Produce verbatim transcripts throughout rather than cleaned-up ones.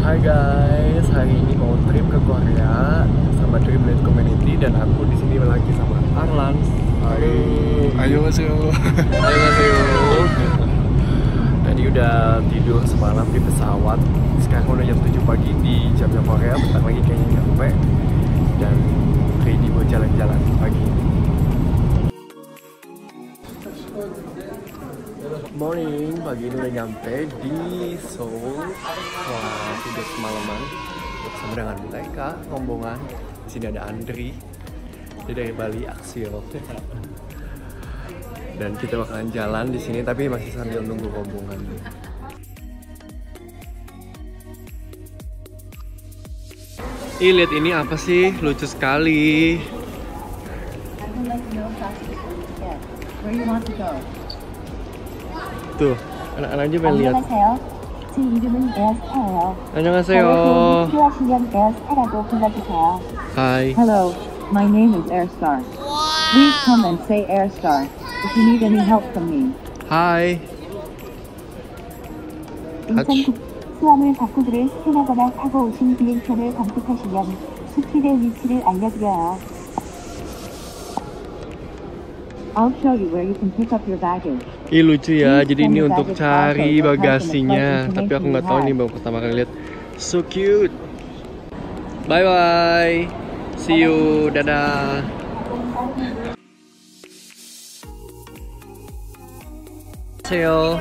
Hai guys, hari ini mau trip ke Korea sama Dreamland Community dan aku di sini lagi sama Arlan. Hai, ayo ayo, ayo ayo. Tadi udah tidur semalam di pesawat. Sekarang udah jam tujuh pagi di jamnya Korea. Bentar lagi kayaknya nyampe dan ready buat jalan-jalan pagi ini. Morning, pagi ini udah nyampe di Seoul. Wah, tidur semalaman bersama dengan mereka rombongan. Di sini ada Andri, dia dari Bali, Aksio. Dan kita bakalan jalan di sini, tapi masih sambil nunggu rombongan. Ih, lihat ini apa sih? Lucu sekali. Tuh, anak-anaknya pengen lihat. 제 이름은 에어스타예요. 안녕하세요. 필요하시면 에어스타라고 불러주세요. Hi. Hello, my name is Airstar. Please come and say Airstar if you need any help from me. Hi. 인천 수암을 바꾸기를 스캔하거나 타고 오신 비행편을 검색하시면 수필의 위치를 알려드려요. I'll show you where you can pick up your baggage. Ih, lucu ya, jadi ini untuk cari bagasinya. Tapi aku nggak tahu nih, baru pertama kali lihat. So cute. Bye bye. See you. Dadah. Annyeonghaseyo.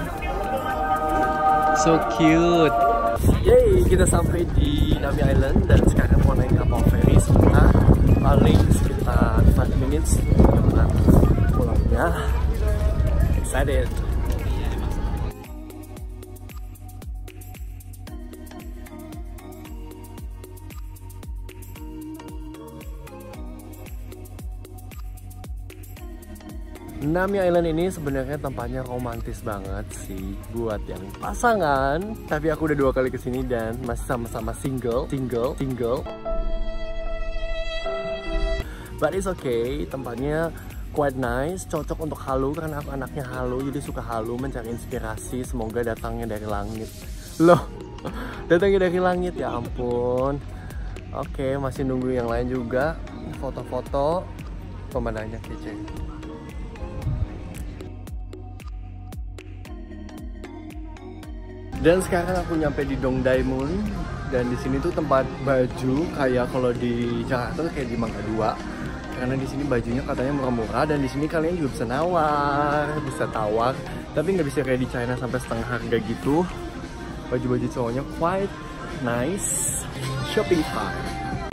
So cute. Yeay, kita sampai di Nami Island dan sekarang mau naik kapal feri sebentar. Paling sekitar lima minutes dengan pulangnya. Excited. Nami Island ini sebenarnya tempatnya romantis banget sih buat yang pasangan. Tapi aku udah dua kali kesini dan masih sama-sama single, single, single. But it's okay, tempatnya quite nice, cocok untuk halu karena aku anaknya halu, jadi suka halu, mencari inspirasi. Semoga datangnya dari langit. Loh, datangnya dari langit, ya ampun. Oke, masih nunggu yang lain juga. Foto-foto, pemandangannya kece. Dan sekarang aku nyampe di Dongdaemun dan di sini tuh tempat baju kayak kalau di Jakarta tuh kayak di Mangga Dua. Karena di sini bajunya katanya murah-murah dan di sini kalian juga bisa nawar, bisa tawar, tapi nggak bisa kayak di China sampai setengah harga gitu. Baju-baju cowoknya quite nice. Shopping time.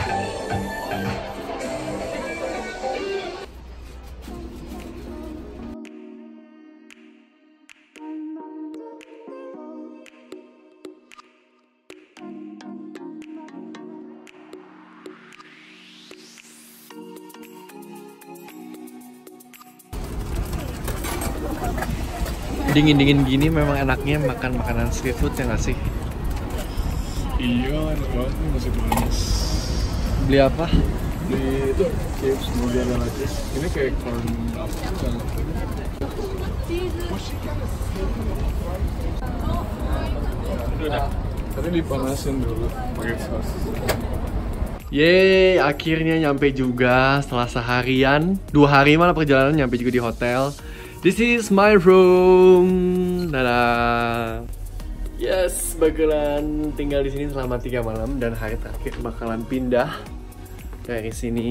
Dingin-dingin gini memang enaknya makan makanan street food ya nggak sih? Iya, enak banget nih, masih panas. Beli apa? Beli itu chips, kemudian lagi ini kayak corn apa kan? Udah, tapi dipanasin dulu pakai saus. Yeay, akhirnya nyampe juga setelah seharian, dua hari malah perjalanan nyampe juga di hotel. This is my room. Dadah. Yes, bakalan tinggal di sini selama tiga malam dan hari terakhir bakalan pindah dari sini.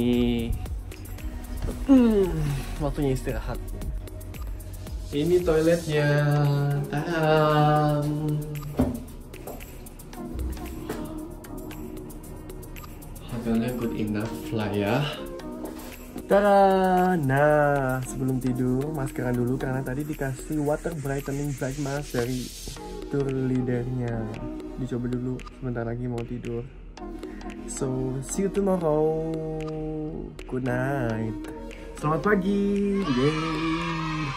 Hmm, waktunya istirahat. Ini toiletnya. Tadam. Hotelnya good enough lah ya. Tada! Nah, sebelum tidur, maskeran dulu karena tadi dikasih water brightening bright mask dari tour leadernya. Dicoba dulu, sebentar lagi mau tidur. So, see you tomorrow. Good night. Selamat pagi. Yeay.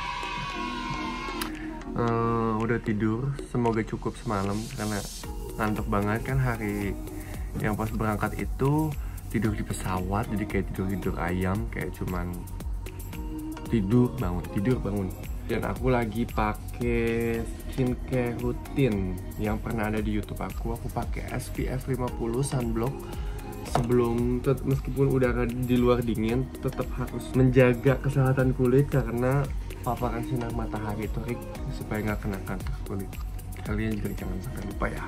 Uh, udah tidur, semoga cukup semalam karena ngantuk banget kan hari yang pas berangkat itu. Tidur di pesawat, jadi kayak tidur-tidur ayam, kayak cuman tidur bangun, tidur bangun. Dan aku lagi pakai skincare rutin yang pernah ada di YouTube aku. Aku pakai S P F lima puluh sunblock sebelum, meskipun udara di luar dingin, tetap harus menjaga kesehatan kulit karena paparan sinar matahari terik supaya nggak kena kanker kulit. Kalian juga jangan sampai lupa ya.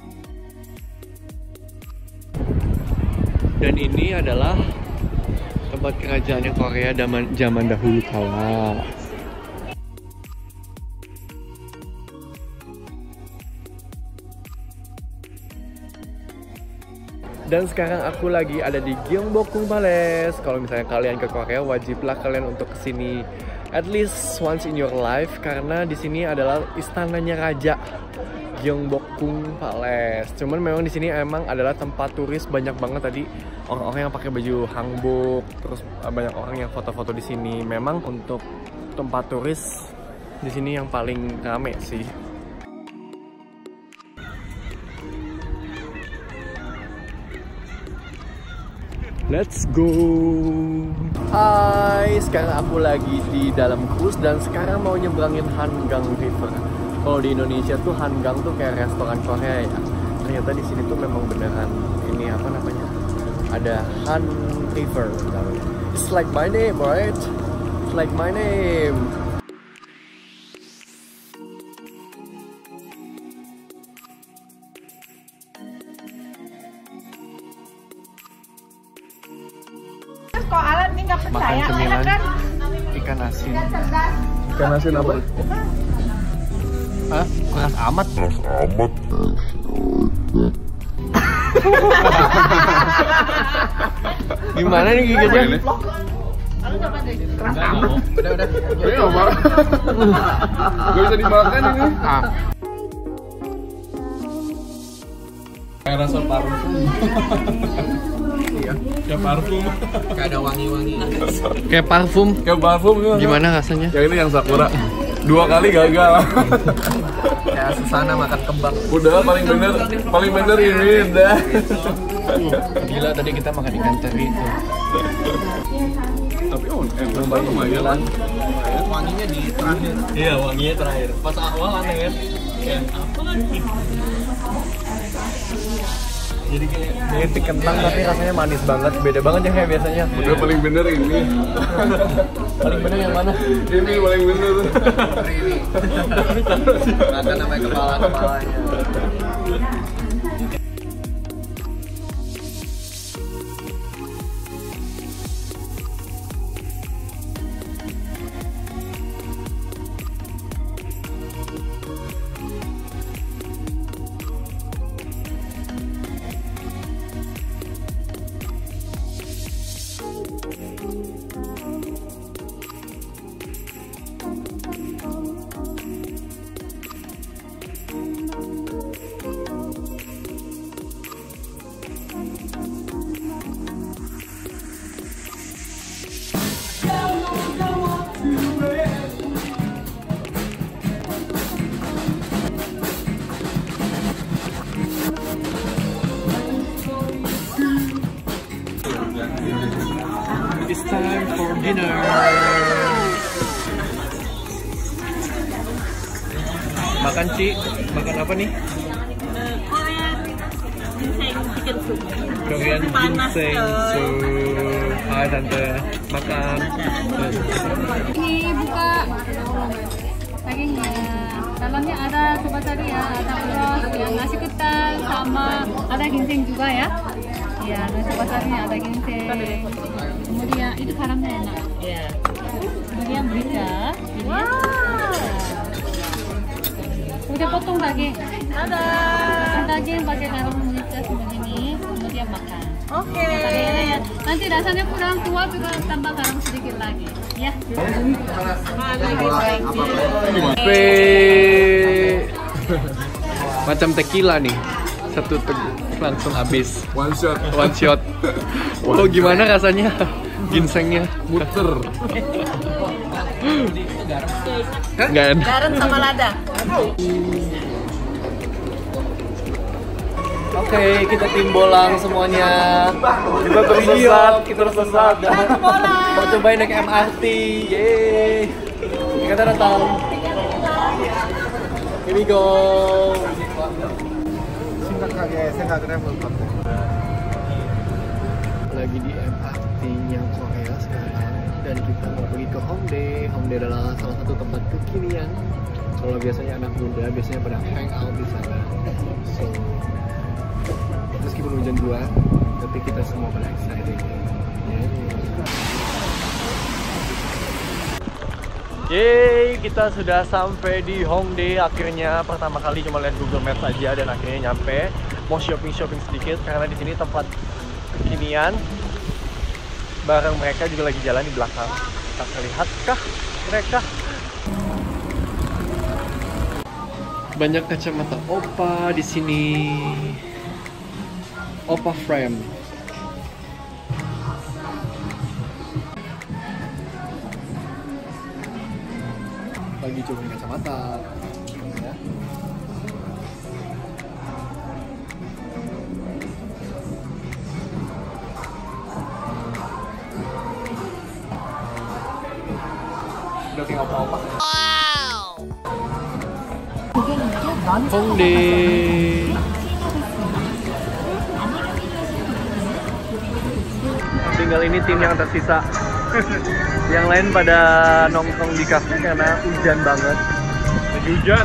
Dan ini adalah tempat kerajaannya Korea zaman zaman dahulu kala. Dan sekarang aku lagi ada di Gyeongbokgung Palace. Kalau misalnya kalian ke Korea, wajiblah kalian untuk kesini at least once in your life karena di sini adalah istananya raja, Gyeongbokgung Palace. Cuman memang di sini emang adalah tempat turis banyak banget tadi orang-orang yang pakai baju hanbok, terus banyak orang yang foto-foto di sini. Memang untuk tempat turis di sini yang paling rame sih. Let's go. Hai, sekarang aku lagi di dalam cruise dan sekarang mau nyebrangin Hangang River. Kalau di Indonesia tuh Hangang tuh kayak restoran Korea ya. Ternyata di sini tuh memang beneran ini apa namanya? Ada Han River. It's like my name, right? It's like my name. Kok Alan nih nggak percaya, Makan cemilan kan? ikan asin. Ikan asin apa? Hah? Keras amat. Keras amat. Gimana nih gigitnya? Keras amat. Udah udah. Ini apa? Gak bisa dimakan ini. Kayak rasa parfum. Iya. Kayak parfum. Kayak ada wangi-wangi. Kayak parfum. Kayak parfum ya. Gimana rasanya? Yang ini yang sakura. Dua kali gagal. Kayak Susana makan kembang. Udah paling bener, paling bener ini udah. Gila tadi kita makan ikan teri itu. Tapi oh, eh belum lumayan. Wanginya di terakhir. Iya, wanginya Terakhir. Pas awal aneh kan. Kayak apa lagi? Jadi kayak mirip kentang tapi rasanya manis banget, beda banget ya kayak biasanya. Udah paling bener ini. Paling bener yang mana? Ini paling bener. Ini. Makan sampai kepala-kepalanya. It's time for dinner. Makan Ci, makan apa nih? Korean ginseng soup. Hai tante, makan. Ini buka dagingnya. Dalamnya ada sobatari ya, ada ulos, yang nasi ketan sama ada ginseng juga ya. Ya, nasi sobatarinya ada ginseng. Kemudian itu karamnya enak. Ya. Kemudian merica. Wow. Udah potong daging. Ada. Daging pakai garam merica seperti ini. Kemudian makan. Oke. Okay. Nanti rasanya kurang tua juga tambah garam sedikit lagi. Ya. Pe macam tequila nih, satu teguk langsung habis. One shot. One shot. Oh gimana rasanya? Ginsengnya Muter. nggak enak. Garam sama lada. Oke, kita timbolang semuanya. Kita tersesat, kita tersesat. Mau cobain naik M R T, yeay. Kita datang. Here we go. 심각하게 생각을 해볼 것 같아요. Lagi di M R T-nya Korea sekarang dan kita mau pergi ke Hongdae. Hongdae adalah salah satu tempat kekinian. Kalau biasanya anak muda biasanya pada hang out di sana. So, meskipun hujan dua, tapi kita semua pada excited. Yeay, kita sudah sampai di Hongdae akhirnya. Pertama kali cuma lihat Google Maps aja dan akhirnya nyampe. Mau shopping-shopping sedikit karena di sini tempat kekinian. Barang mereka juga lagi jalan di belakang. Kita terlihatkah mereka? Banyak kacamata Oppa di sini. Oppa frame. Lagi cobain kacamata. Ya. Udah tinggal Oppa. Hongdae. Tinggal ini tim yang tersisa. Yang lain pada nongkrong di kafe karena hujan banget. Lagi hujan.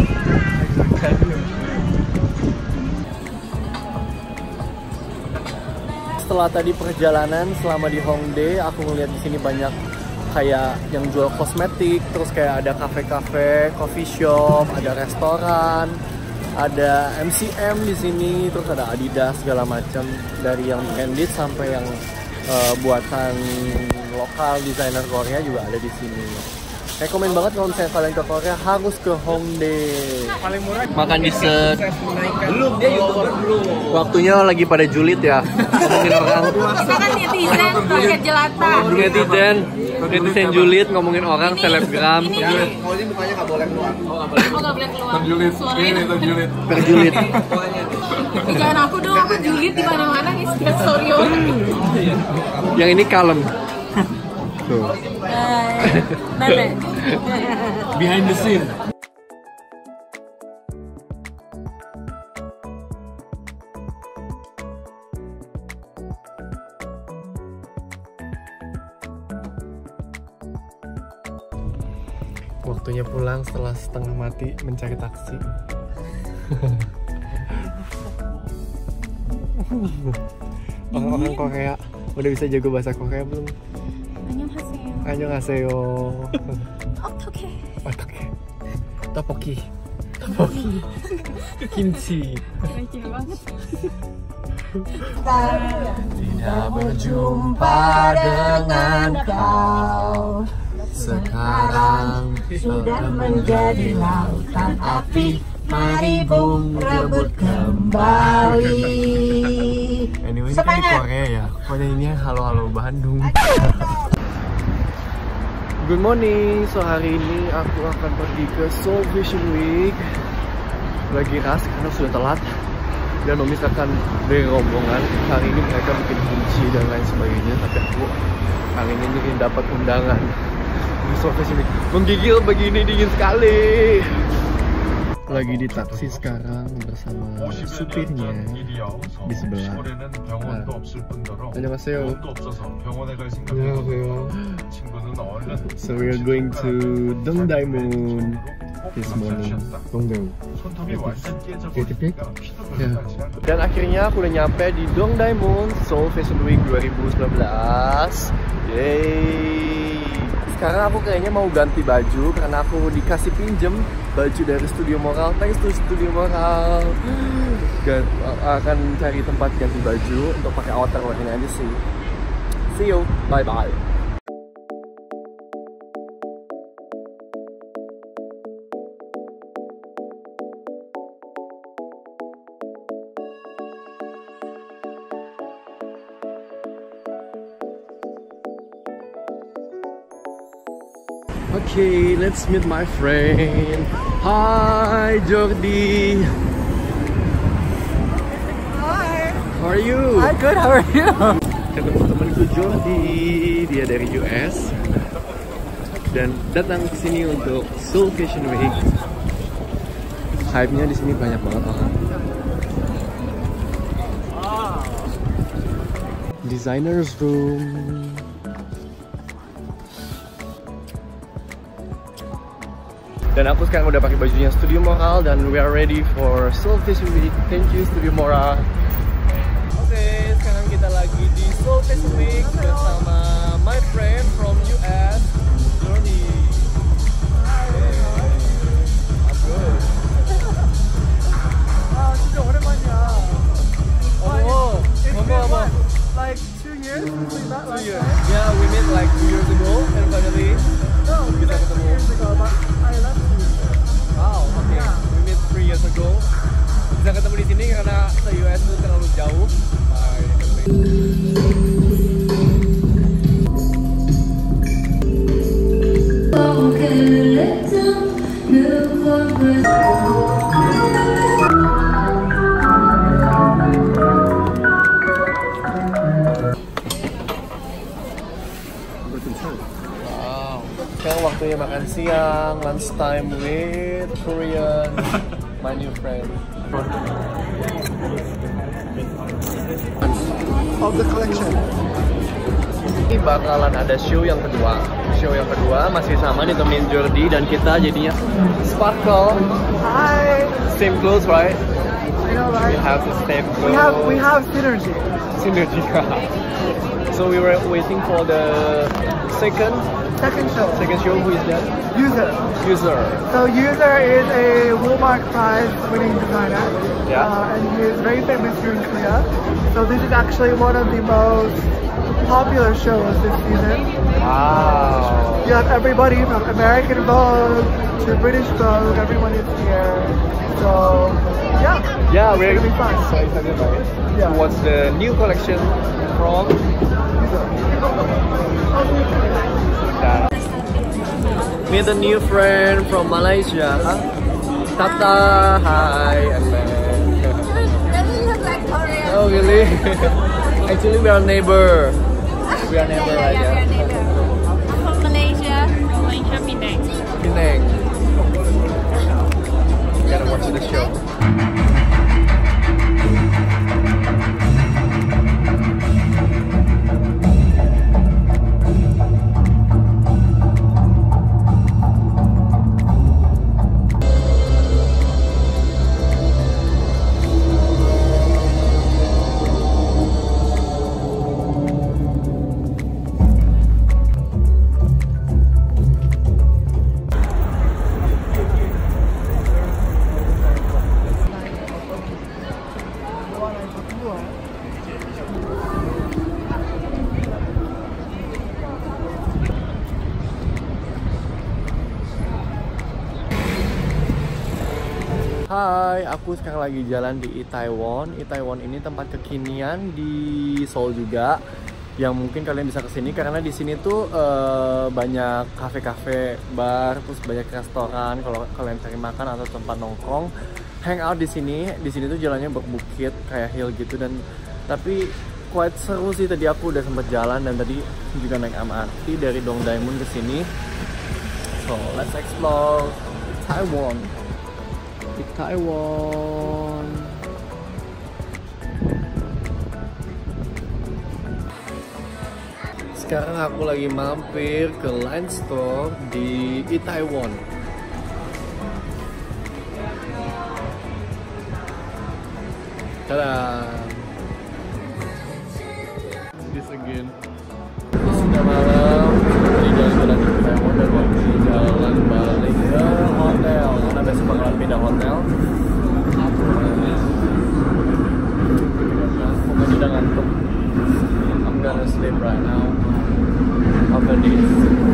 Setelah tadi perjalanan selama di Hongdae, aku ngeliat di sini banyak kayak yang jual kosmetik, terus kayak ada kafe-kafe, coffee shop, ada restoran, ada M C M di sini, terus ada Adidas segala macam, dari yang branded sampai yang uh, buatan lokal desainer Korea juga ada di sini. Rekomen banget kalau misalnya kalian ke Korea harus ke Hongdae. Paling murah. Makan dessert. Belum, dia YouTuber belum. Waktunya lagi pada julid ya. Ngomongin orang. Kita kan netizen, pakai jelata. Netizen, netizen julid ngomongin orang, selebgram. Kalau ini mukanya nggak boleh keluar. Oh nggak boleh. Oh nggak boleh keluar. Terjulit. Suaranya. Terjulit. Terjulit. Eh, jangan aku dong, aku julid di mana-mana nih. Sorry. Yang ini kalem. Tuh. Bebe. Behind the scene. Waktunya pulang setelah setengah mati mencari taksi. Orang-orang Korea udah bisa jago bahasa Korea belum? 안녕하세요. 안녕하세요. 어떻게? 어떻게? 떡볶이. 떡볶이. 김치. Tidak berjumpa dengan kau. Sekarang sudah menjadi lautan api. Mari bung rebut kembali. Anyway, ini kan di Korea ya. Pokoknya ini halo-halo Bandung. Good morning. So hari ini aku akan pergi ke Seoul Fashion Week. Lagi ras karena sudah telat. Dan memisahkan dari rombongan. Hari ini mereka bikin kunci dan lain sebagainya. Tapi aku hari ini ingin dapat undangan di Seoul Fashion Week. Menggigil begini dingin sekali. Lagi di taksi sekarang bersama supirnya di sebelah. Nah, 안녕하세요. 안녕하세요. So we are going to Dongdaemun this morning. Dongdaemun. Ya. Dan akhirnya aku udah nyampe di Dongdaemun Seoul Fashion Week dua ribu sembilan belas. Yeay. Sekarang aku kayaknya mau ganti baju karena aku dikasih pinjem baju dari Studio Moral. Thanks to Studio Moral. Gan akan cari tempat ganti baju untuk pakai outer ini aja sih. See you. Bye bye. Okay, let's meet my friend. Hi, Jordi. Hi. How are you? Hi, good. How are you? Ketemu temanku Jordi, dia dari U S. dan datang ke sini untuk Seoul Fashion Week. Hype-nya di sini banyak banget orang. Designers room. Dan aku sekarang udah pakai bajunya Studio Moral dan we are ready for Seoul Fashion Week. Thank you Studio Moral. Oke, okay, sekarang kita lagi di Seoul Fashion Week bersama my friend from U S, Johnny. Hey, I'm good. 아 진짜 오랜만이야. Oh, oh, oh, Like two years since we met last years. time. Yeah, we met like two years ago and finally No, we kita met ketemu. two years ago, but I left you. Wow, oke. Okay. We met three years ago. Bisa ketemu di sini karena se U S itu terlalu jauh. Wow. Sekarang waktunya makan siang, lunch time with Korean, my new friend. Of the collection. Ini bakalan ada show yang kedua. Show yang kedua masih sama ditemenin Jordi dan kita jadinya sparkle. Hi. Same clothes, right? I know, We right? have the same clothes. We have we have synergy. synergy. So we were waiting for the second Second show. second show. Who is that? User. User. So User is a Woolmark Prize winning designer. Yeah. Uh, and he is very famous here in Korea. So this is actually one of the most popular shows this season. Wow. You have everybody from American Vogue to British Vogue, everyone is here. So, yeah. Yeah, it's we're gonna be fun. so excited about it. Yeah. What's the new collection from? Meet a new friend from Malaysia. Huh? Tata, hi. Doesn't look like Korean. Oh really? Actually, we are neighbor. We are neighbor, right? yeah, Yeah. we are neighbor. I'm from Malaysia. Malaysia, Penang. Penang. Gotta watch the show. Hai, aku sekarang lagi jalan di Itaewon. Itaewon ini tempat kekinian di Seoul juga, yang mungkin kalian bisa kesini karena di sini tuh uh, banyak kafe-kafe, bar, terus banyak restoran. Kalau kalian cari makan atau tempat nongkrong, hangout di sini. Di sini tuh jalannya berbukit kayak hill gitu, dan tapi quite seru sih. Tadi aku udah sempet jalan dan tadi juga naik M R T dari Dongdaemun ke sini. So let's explore Taiwan. Di Taiwan. Sekarang aku lagi mampir ke Line Store di Itaewon. Tada! This again. Sudah malam, di jalan-jalan di Itaewon dan waktu jalan balik ke hotel karena besok bakalan pindah hotel. Pokoknya udah ngantuk. I'm gonna sleep right now after this.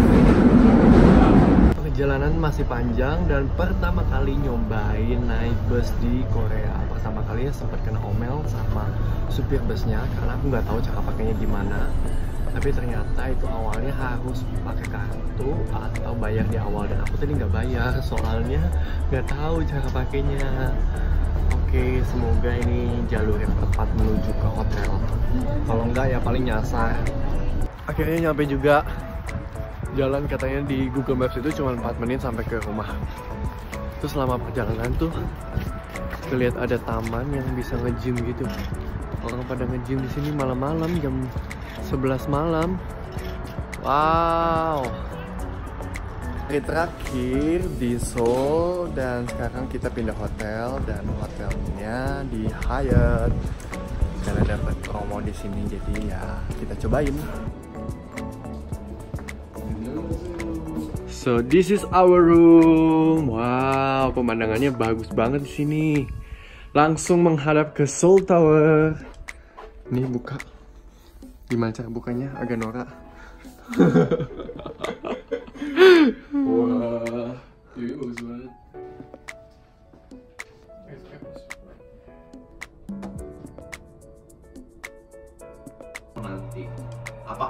Perjalanan masih panjang dan pertama kali nyobain naik bus di Korea. Pertama kali sempat kena omel sama supir busnya karena aku nggak tahu cara pakainya gimana. Tapi ternyata itu awalnya harus pakai kartu atau bayar di awal, dan aku tadi nggak bayar soalnya nggak tahu cara pakainya. Oke, semoga ini jalur yang tepat menuju ke hotel. Kalau nggak ya paling nyasar. Akhirnya nyampe juga. Jalan katanya di Google Maps itu cuma empat menit sampai ke rumah. Terus selama perjalanan tuh kelihatan ada taman yang bisa nge-gym gitu. Orang pada nge-gym di sini malam-malam jam sebelas malam. Wow. Hari terakhir di Seoul dan sekarang kita pindah hotel dan hotelnya di Hyatt karena dapat promo di sini, jadi ya kita cobain. So this is our room. Wow, pemandangannya bagus banget di sini. Langsung menghadap ke Seoul Tower. Nih buka. Gimana cara bukanya? Agak norak. Wah, ini bagus banget. Nanti apa?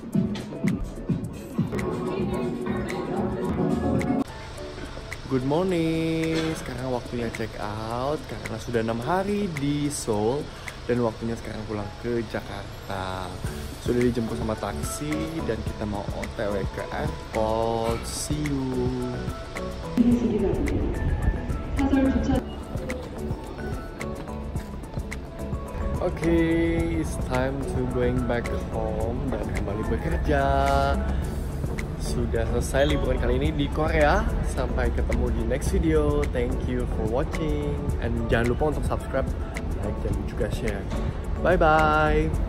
Good morning. Sekarang waktunya check out karena sudah enam hari di Seoul dan waktunya sekarang pulang ke Jakarta. Sudah dijemput sama taksi dan kita mau O T W ke airport. See you. Okay, it's time to going back home dan kembali bekerja. Sudah selesai liburan kali ini di Korea. Sampai ketemu di next video. Thank you for watching and jangan lupa untuk subscribe, like dan juga share. Bye bye.